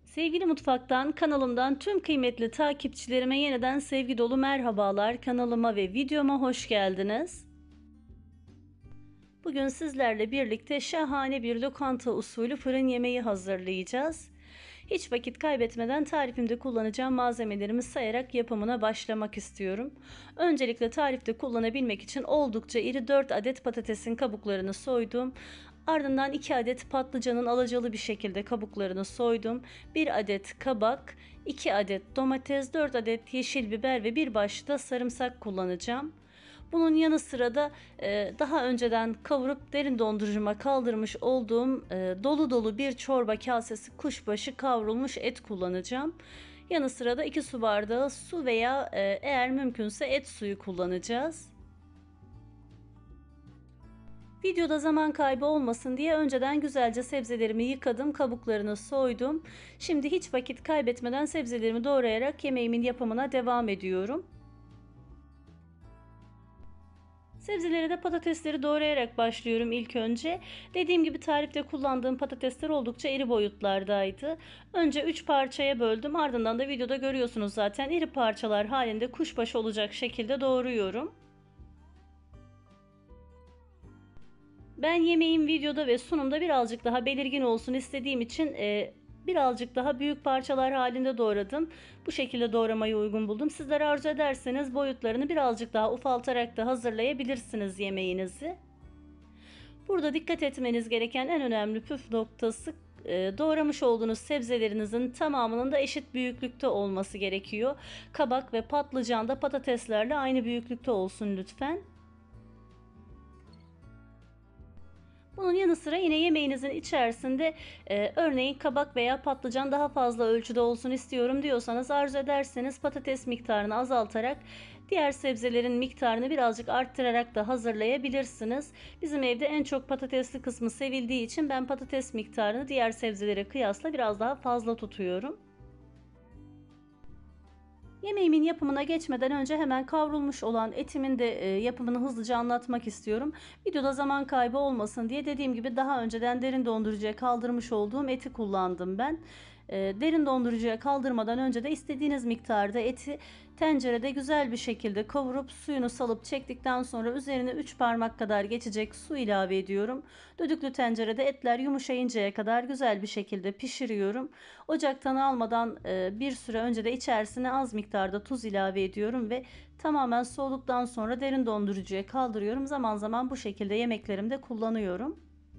Sevgili Mutfak'tan, kanalımdan tüm kıymetli takipçilerime yeniden sevgi dolu merhabalar. Kanalıma ve videoma hoş geldiniz. Bugün sizlerle birlikte şahane bir lokanta usulü fırın yemeği hazırlayacağız. Hiç vakit kaybetmeden tarifimde kullanacağım malzemelerimi sayarak yapımına başlamak istiyorum. Öncelikle tarifte kullanabilmek için oldukça iri 4 adet patatesin kabuklarını soydum. Ardından 2 adet patlıcanın alacalı bir şekilde kabuklarını soydum. 1 adet kabak, 2 adet domates, 4 adet yeşil biber ve bir baş da sarımsak kullanacağım. Bunun yanı sıra da daha önceden kavurup derin dondurucuma kaldırmış olduğum dolu dolu bir çorba kasesi kuşbaşı kavrulmuş et kullanacağım. Yanı sıra da 2 su bardağı su veya eğer mümkünse et suyu kullanacağız. Videoda zaman kaybı olmasın diye önceden güzelce sebzelerimi yıkadım, kabuklarını soydum. Şimdi hiç vakit kaybetmeden sebzelerimi doğrayarak yemeğimin yapımına devam ediyorum. Sebzelere de patatesleri doğrayarak başlıyorum ilk önce. Dediğim gibi tarifte kullandığım patatesler oldukça iri boyutlardaydı. Önce 3 parçaya böldüm. Ardından da videoda görüyorsunuz zaten iri parçalar halinde kuşbaşı olacak şekilde doğruyorum. Ben yemeğim videoda ve sunumda birazcık daha belirgin olsun istediğim için birazcık daha büyük parçalar halinde doğradım. Bu şekilde doğramayı uygun buldum. Sizler arzu ederseniz boyutlarını birazcık daha ufaltarak da hazırlayabilirsiniz yemeğinizi. Burada dikkat etmeniz gereken en önemli püf noktası doğramış olduğunuz sebzelerinizin tamamının da eşit büyüklükte olması gerekiyor. Kabak ve patlıcan da patateslerle aynı büyüklükte olsun lütfen. Bunun yanı sıra yine yemeğinizin içerisinde örneğin kabak veya patlıcan daha fazla ölçüde olsun istiyorum diyorsanız, arzu ederseniz patates miktarını azaltarak diğer sebzelerin miktarını birazcık arttırarak da hazırlayabilirsiniz. Bizim evde en çok patatesli kısmı sevildiği için ben patates miktarını diğer sebzelere kıyasla biraz daha fazla tutuyorum. Yemeğimin yapımına geçmeden önce hemen kavrulmuş olan etimin de yapımını hızlıca anlatmak istiyorum. Videoda zaman kaybı olmasın diye dediğim gibi daha önceden derin dondurucuya kaldırmış olduğum eti kullandım ben. Derin dondurucuya kaldırmadan önce de istediğiniz miktarda eti tencerede güzel bir şekilde kavurup suyunu salıp çektikten sonra üzerine 3 parmak kadar geçecek su ilave ediyorum. Düdüklü tencerede etler yumuşayıncaya kadar güzel bir şekilde pişiriyorum. Ocaktan almadan bir süre önce de içerisine az miktarda tuz ilave ediyorum ve tamamen soğuduktan sonra derin dondurucuya kaldırıyorum. Zaman zaman bu şekilde yemeklerimde kullanıyorum.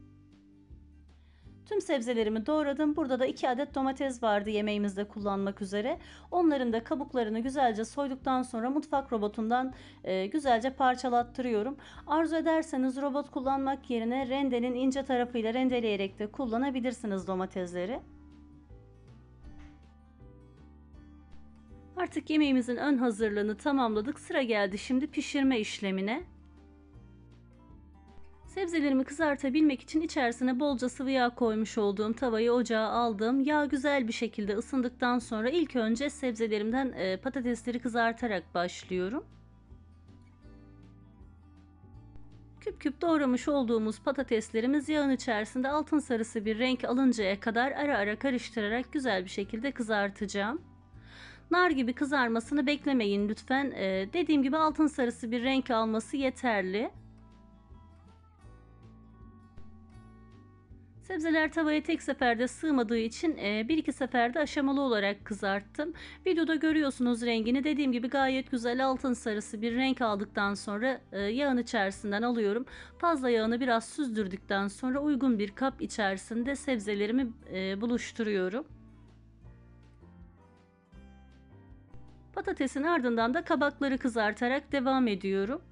Tüm sebzelerimi doğradım. Burada da 2 adet domates vardı yemeğimizde kullanmak üzere. Onların da kabuklarını güzelce soyduktan sonra mutfak robotundan güzelce parçalattırıyorum. Arzu ederseniz robot kullanmak yerine rendenin ince tarafıyla rendeleyerek de kullanabilirsiniz domatesleri. Artık yemeğimizin ön hazırlığını tamamladık. Sıra geldi şimdi pişirme işlemine. Sebzelerimi kızartabilmek için içerisine bolca sıvı yağ koymuş olduğum tavayı ocağa aldım. Yağ güzel bir şekilde ısındıktan sonra ilk önce sebzelerimden patatesleri kızartarak başlıyorum. Küp küp doğramış olduğumuz patateslerimiz yağın içerisinde altın sarısı bir renk alıncaya kadar ara ara karıştırarak güzel bir şekilde kızartacağım. Nar gibi kızarmasını beklemeyin lütfen. Dediğim gibi altın sarısı bir renk alması yeterli. Sebzeler tavaya tek seferde sığmadığı için bir iki seferde aşamalı olarak kızarttım. Videoda görüyorsunuz rengini. Dediğim gibi gayet güzel altın sarısı bir renk aldıktan sonra yağın içerisinden alıyorum. Fazla yağını biraz süzdürdükten sonra uygun bir kap içerisinde sebzelerimi buluşturuyorum. Patatesin ardından da kabakları kızartarak devam ediyorum.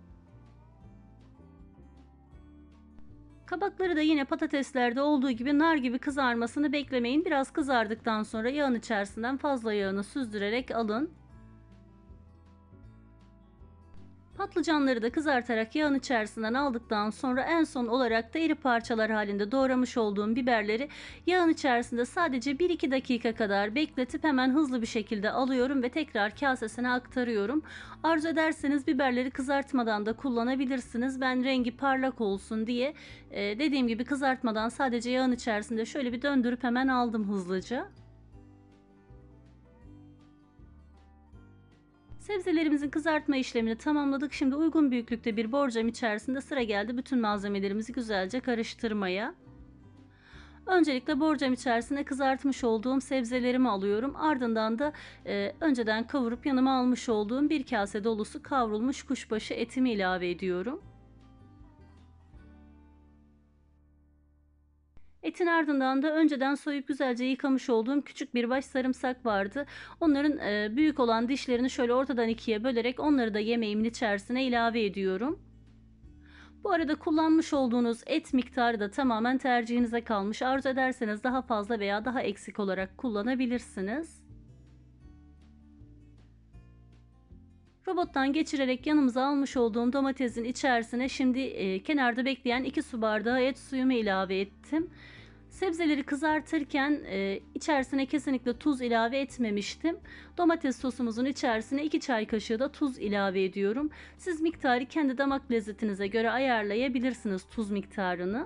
Kabakları da yine patateslerde olduğu gibi nar gibi kızarmasını beklemeyin. Biraz kızardıktan sonra yağın içerisinden fazla yağını süzdürerek alın. Patlıcanları da kızartarak yağın içerisinden aldıktan sonra en son olarak da iri parçalar halinde doğramış olduğum biberleri yağın içerisinde sadece 1-2 dakika kadar bekletip hemen hızlı bir şekilde alıyorum ve tekrar kasesine aktarıyorum. Arzu ederseniz biberleri kızartmadan da kullanabilirsiniz. Ben rengi parlak olsun diye dediğim gibi kızartmadan sadece yağın içerisinde şöyle bir döndürüp hemen aldım hızlıca. Sebzelerimizin kızartma işlemini tamamladık. Şimdi uygun büyüklükte bir borcam içerisinde sıra geldi bütün malzemelerimizi güzelce karıştırmaya. Öncelikle borcam içerisine kızartmış olduğum sebzelerimi alıyorum. Ardından da önceden kavurup yanıma almış olduğum bir kase dolusu kavrulmuş kuşbaşı etimi ilave ediyorum. Etin ardından da önceden soyup güzelce yıkamış olduğum küçük bir baş sarımsak vardı. Onların büyük olan dişlerini şöyle ortadan ikiye bölerek onları da yemeğimin içerisine ilave ediyorum. Bu arada kullanmış olduğunuz et miktarı da tamamen tercihinize kalmış. Arzu ederseniz daha fazla veya daha eksik olarak kullanabilirsiniz. Robottan geçirerek yanımıza almış olduğum domatesin içerisine şimdi kenarda bekleyen 2 su bardağı et suyumu ilave ettim. Sebzeleri kızartırken içerisine kesinlikle tuz ilave etmemiştim. Domates sosumuzun içerisine 2 çay kaşığı da tuz ilave ediyorum. Siz miktarı kendi damak lezzetinize göre ayarlayabilirsiniz tuz miktarını.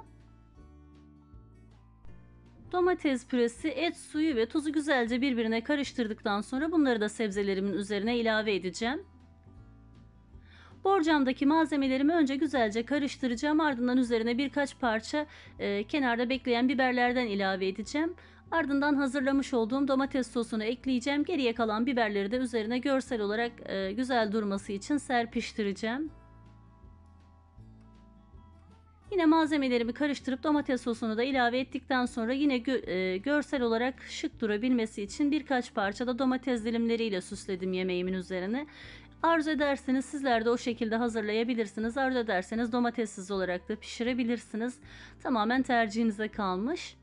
Domates püresi, et suyu ve tuzu güzelce birbirine karıştırdıktan sonra bunları da sebzelerimin üzerine ilave edeceğim. Borcamdaki malzemelerimi önce güzelce karıştıracağım. Ardından üzerine birkaç parça kenarda bekleyen biberlerden ilave edeceğim. Ardından hazırlamış olduğum domates sosunu ekleyeceğim. Geriye kalan biberleri de üzerine görsel olarak güzel durması için serpiştireceğim. Yine malzemelerimi karıştırıp domates sosunu da ilave ettikten sonra yine görsel olarak şık durabilmesi için birkaç parça da domates dilimleriyle süsledim yemeğimin üzerine. Arzu ederseniz sizler de o şekilde hazırlayabilirsiniz. Arzu ederseniz domatessiz olarak da pişirebilirsiniz. Tamamen tercihinize kalmış.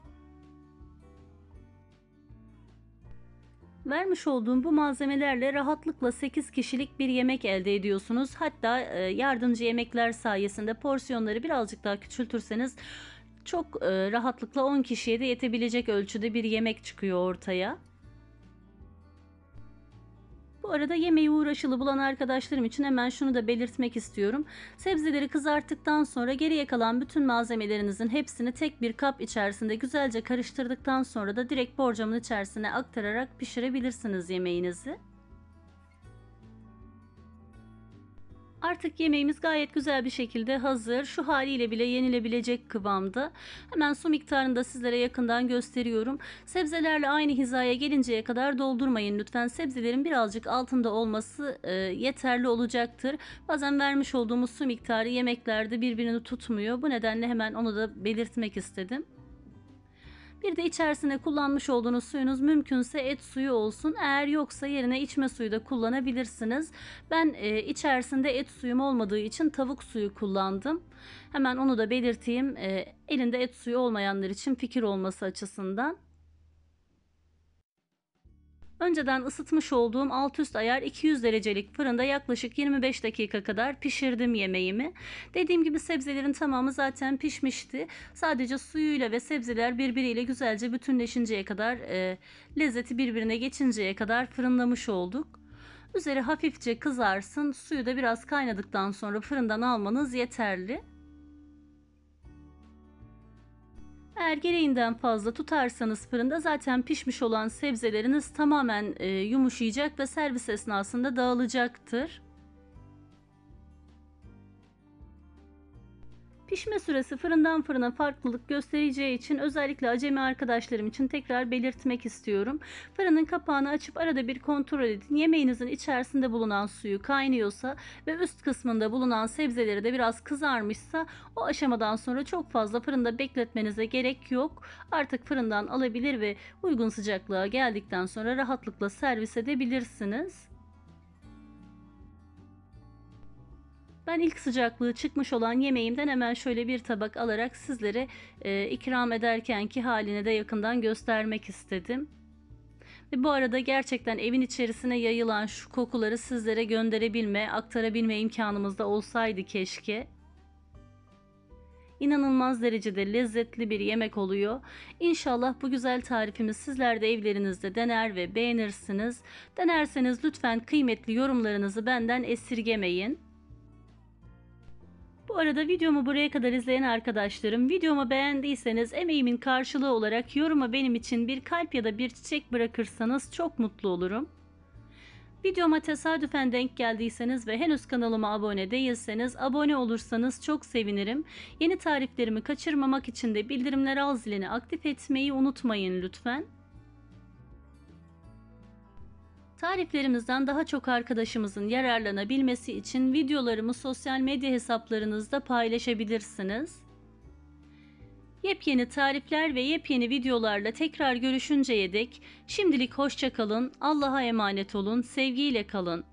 Vermiş olduğum bu malzemelerle rahatlıkla 8 kişilik bir yemek elde ediyorsunuz. Hatta yardımcı yemekler sayesinde porsiyonları birazcık daha küçültürseniz çok rahatlıkla 10 kişiye de yetebilecek ölçüde bir yemek çıkıyor ortaya. Bu arada yemeği uğraşılı bulan arkadaşlarım için hemen şunu da belirtmek istiyorum. Sebzeleri kızarttıktan sonra geriye kalan bütün malzemelerinizin hepsini tek bir kap içerisinde güzelce karıştırdıktan sonra da direkt borcamın içerisine aktararak pişirebilirsiniz yemeğinizi. Artık yemeğimiz gayet güzel bir şekilde hazır. Şu haliyle bile yenilebilecek kıvamda. Hemen su miktarını da sizlere yakından gösteriyorum. Sebzelerle aynı hizaya gelinceye kadar doldurmayın lütfen. Sebzelerin birazcık altında olması yeterli olacaktır. Bazen vermiş olduğumuz su miktarı yemeklerde birbirini tutmuyor. Bu nedenle hemen onu da belirtmek istedim. Bir de içerisine kullanmış olduğunuz suyunuz mümkünse et suyu olsun. Eğer yoksa yerine içme suyu da kullanabilirsiniz. Ben içerisinde et suyum olmadığı için tavuk suyu kullandım. Hemen onu da belirteyim. Elinde et suyu olmayanlar için fikir olması açısından. Önceden ısıtmış olduğum alt üst ayar 200 derecelik fırında yaklaşık 25 dakika kadar pişirdim yemeğimi. Dediğim gibi sebzelerin tamamı zaten pişmişti. Sadece suyuyla ve sebzeler birbiriyle güzelce bütünleşinceye kadar, lezzeti birbirine geçinceye kadar fırınlamış olduk. Üzeri hafifçe kızarsın. Suyu da biraz kaynadıktan sonra fırından almanız yeterli. Eğer gereğinden fazla tutarsanız fırında zaten pişmiş olan sebzeleriniz tamamen yumuşayacak ve servis esnasında dağılacaktır. Pişme süresi fırından fırına farklılık göstereceği için özellikle acemi arkadaşlarım için tekrar belirtmek istiyorum. Fırının kapağını açıp arada bir kontrol edin. Yemeğinizin içerisinde bulunan suyu kaynıyorsa ve üst kısmında bulunan sebzeleri de biraz kızarmışsa o aşamadan sonra çok fazla fırında bekletmenize gerek yok. Artık fırından alabilir ve uygun sıcaklığa geldikten sonra rahatlıkla servis edebilirsiniz. Ben ilk sıcaklığı çıkmış olan yemeğimden hemen şöyle bir tabak alarak sizlere ikram ederkenki haline de yakından göstermek istedim. Ve bu arada gerçekten evin içerisine yayılan şu kokuları sizlere gönderebilme, aktarabilme imkanımız da olsaydı keşke. İnanılmaz derecede lezzetli bir yemek oluyor. İnşallah bu güzel tarifimi sizler de evlerinizde dener ve beğenirsiniz. Denerseniz lütfen kıymetli yorumlarınızı benden esirgemeyin. Bu arada videomu buraya kadar izleyen arkadaşlarım, videomu beğendiyseniz emeğimin karşılığı olarak yoruma benim için bir kalp ya da bir çiçek bırakırsanız çok mutlu olurum. Videoma tesadüfen denk geldiyseniz ve henüz kanalıma abone değilseniz abone olursanız çok sevinirim. Yeni tariflerimi kaçırmamak için de bildirimler al zilini aktif etmeyi unutmayın lütfen. Tariflerimizden daha çok arkadaşımızın yararlanabilmesi için videolarımı sosyal medya hesaplarınızda paylaşabilirsiniz. Yepyeni tarifler ve yepyeni videolarla tekrar görüşünceye dek şimdilik hoşça kalın, Allah'a emanet olun, sevgiyle kalın.